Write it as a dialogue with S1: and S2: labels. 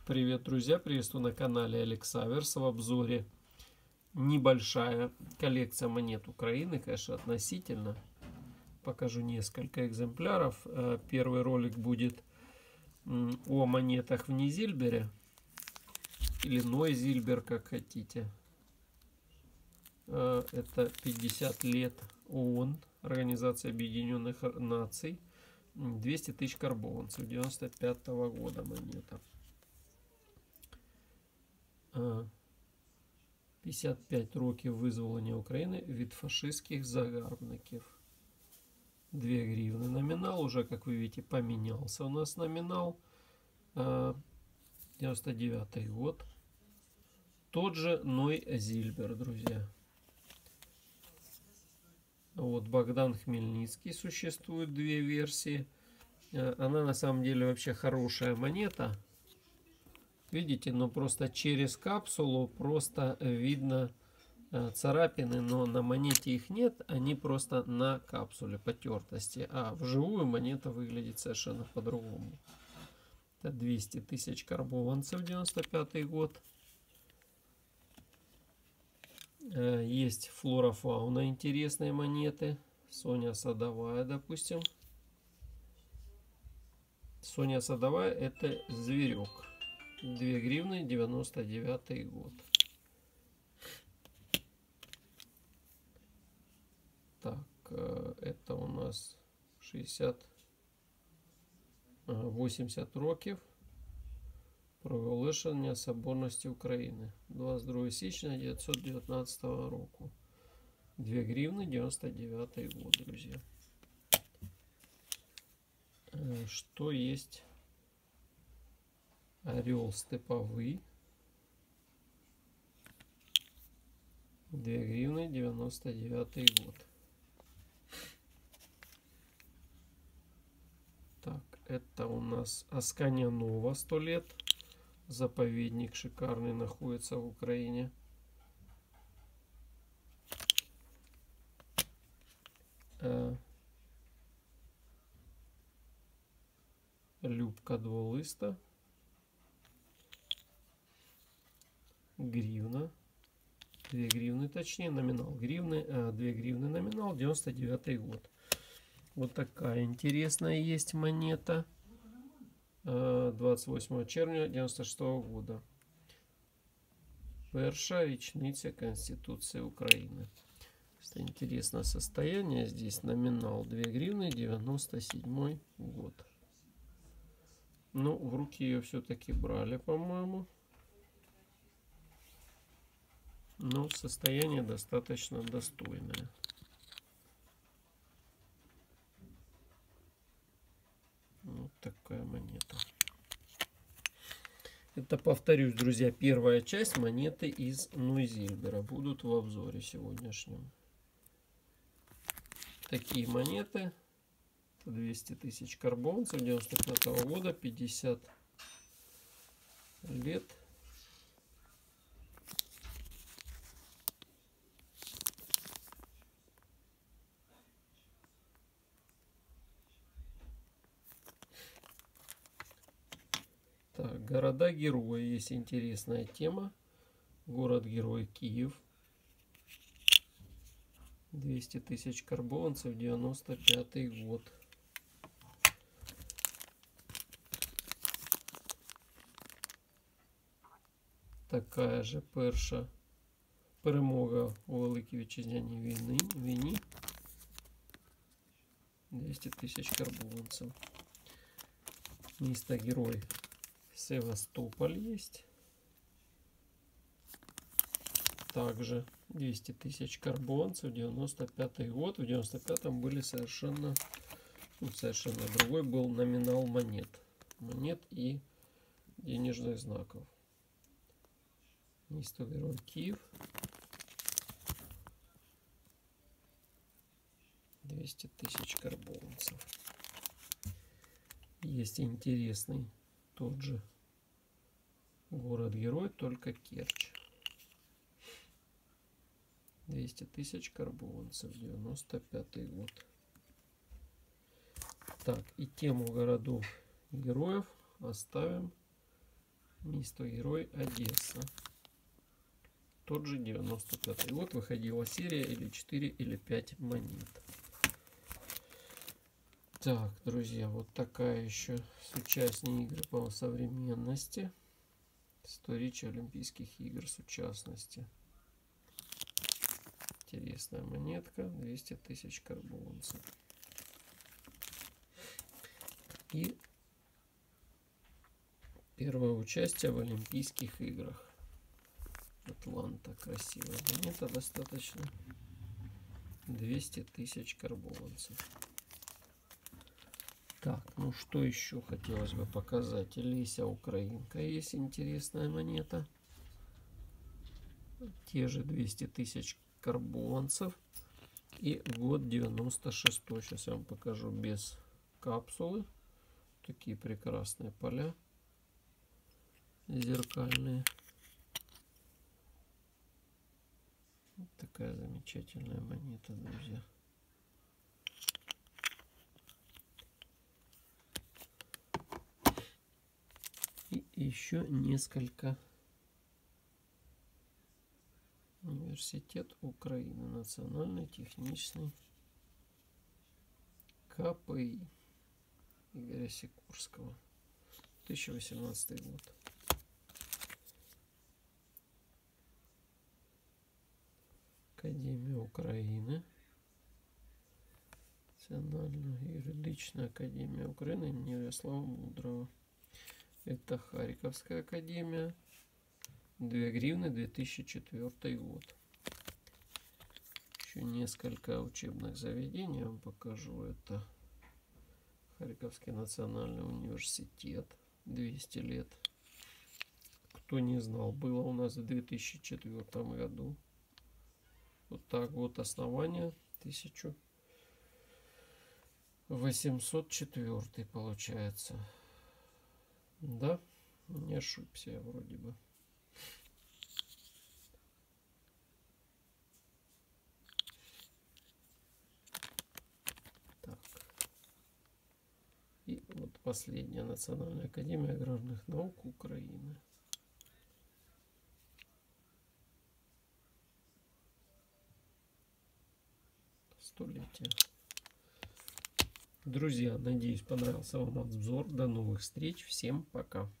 S1: Привет, друзья! Приветствую на канале Алексаверс. В обзоре небольшая коллекция монет Украины, конечно, относительно. Покажу несколько экземпляров. Первый ролик будет о монетах в Нейзильбере, или Нойзильбер, как хотите. Это 50 лет ООН, Организация Объединенных Наций. 200 тысяч карбованцев, 95 года монета. 55 років визволення України від фашистських загарбників. 2 гривны номинал. Уже, как вы видите, поменялся у нас номинал. 99 год. Тот же Нойзильбер, друзья. Вот Богдан Хмельницкий. Существует 2 версии. Она на самом деле вообще хорошая монета. Видите, но просто через капсулу просто видно царапины, но на монете их нет, они просто на капсуле потертости. А вживую монета выглядит совершенно по-другому. Это 200 тысяч карбованцев, 95 год. Есть флора-фауна, интересные монеты. Соня Садовая, допустим. Соня Садовая — это зверек. 2 гривны, 99 год. Так, это у нас 80 років проголошення соборності України. 22 січня 1919 року. 2 гривны, 99 год, друзья. Что есть? Орел степовый. 2 гривны, 99 год. Так, это у нас Асканя Нова, 100 лет. Заповедник шикарный находится в Украине. Любка дволиста. Гривна. 2 гривны, точнее, номинал гривны. 2 гривны номинал, 99 год. Вот такая интересная есть монета. 28 червня 96 года. Перша річниця Конституции Украины. Это интересное состояние. Здесь номинал 2 гривны, 97 год. Ну, в руки ее все-таки брали, по-моему. Но состояние достаточно достойное. Вот такая монета. Это, повторюсь, друзья, первая часть монеты из Нойзильбера. Будут в обзоре сегодняшнем. Такие монеты. 200 тысяч карбованцев, 95 года, 50 лет. Так, города-герои. Есть интересная тема. Город-герой Киев. 200 тысяч карбованцев, 95 год. Такая же перемога у Великій Вітчизняній війні. 200 тысяч карбованцев. Місто-герой Севастополь есть. Также 200 тысяч карбованцев, 95 год. В 95-м были совершенно другой был номинал монет. Монет и денежных знаков. Місто-герой Киев. 200 тысяч карбованцев. Есть интересный тот же город-герой, только Керчь. 200 тысяч карбованцев, 95 год. Так, и тему городов-героев оставим Семейство Герой Одесса. Тот же 95-й год выходила серия или 4 или 5 монет. Так, друзья, вот такая еще с участниками игры по современности. Сторичи Олимпийских игр с участности. Интересная монетка. 200 тысяч карбованцев. И первое участие в Олимпийских играх. Атланта. Красивая монета достаточно. 200 тысяч карбованцев. Так, ну что еще хотелось бы показать. Леся Украинка есть интересная монета. Те же 200 тысяч карбованцев. И год 96. Сейчас я вам покажу без капсулы. Такие прекрасные поля. Зеркальные. Вот такая замечательная монета, друзья. И еще несколько. Университет Украины. Национальный технический КПИ Игоря Сикорского. 2018 год. Академия Украины. Национальная юридичная академия Украины имени Ярослава Мудрого. Это Харьковская академия. 2 гривны, 2004 год. Еще несколько учебных заведений я вам покажу. Это Харьковский национальный университет. 200 лет. Кто не знал, было у нас в 2004 году. Вот так вот основание 1804 получается. Да, не ошибся я вроде бы. Так. И вот последняя Национальная академия аграрных наук Украины. Столетие. Друзья, надеюсь, понравился вам обзор. До новых встреч. Всем пока.